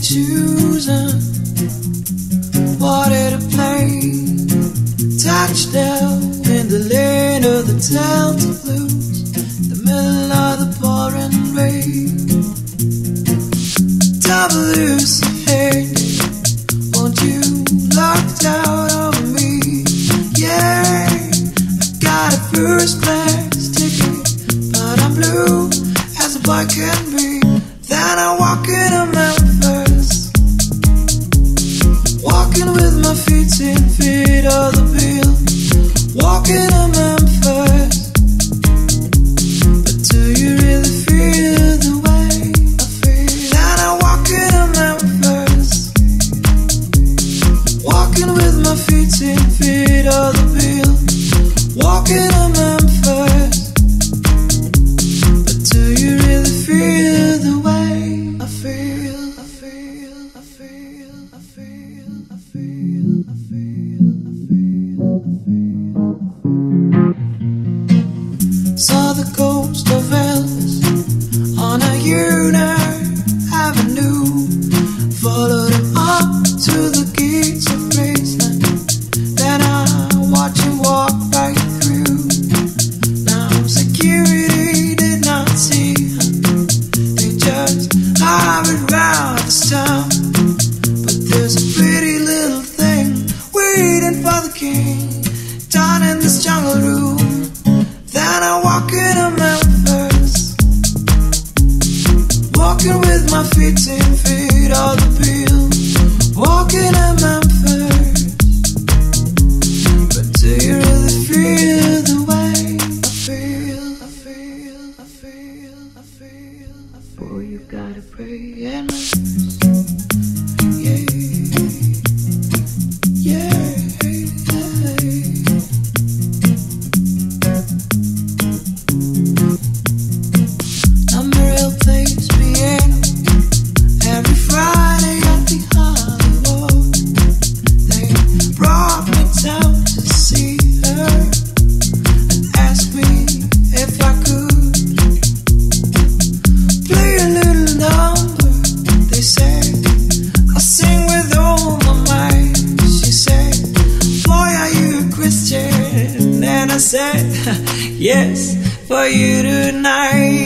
choosing what to play. Touchdown in the lane of the Delta Blues, the middle of the pouring rain. WCA, won't you locked out on me? Yeah, I got a first class ticket, but I'm blue as a boy can be. Then I walk into Memphis, walking with my feet 10 feet of the bill. Walking to Memphis, but do you really feel the way I feel? Then I walk into Memphis, walking with my feet 10 feet of the bill. Walking to Memphis, but do you really feel the way I feel? I feel, I feel, I feel, I feel, I feel, I feel, I feel. Saw the ghost of Elvis on a Union Avenue. Followed him up to the gates of Graceland. Then I watched him walk right through. Now security did not see him, they just hovered round the town. But there's a pretty little thing waiting for the king down in this jungle room. Then I walk into Memphis, walking with my feet 10 feet off the bill. Walking to Memphis, but do you really feel the way I feel? I feel, I feel, I feel, I feel. Boy, you gotta pray and lose. Yeah, yeah, Number plays piano every Friday at the Hollywood. They brought me down to see her and asked me if I could play a little number. They said I'll sing with all my might. She said, boy, are you a Christian? And I said, yes, for you tonight.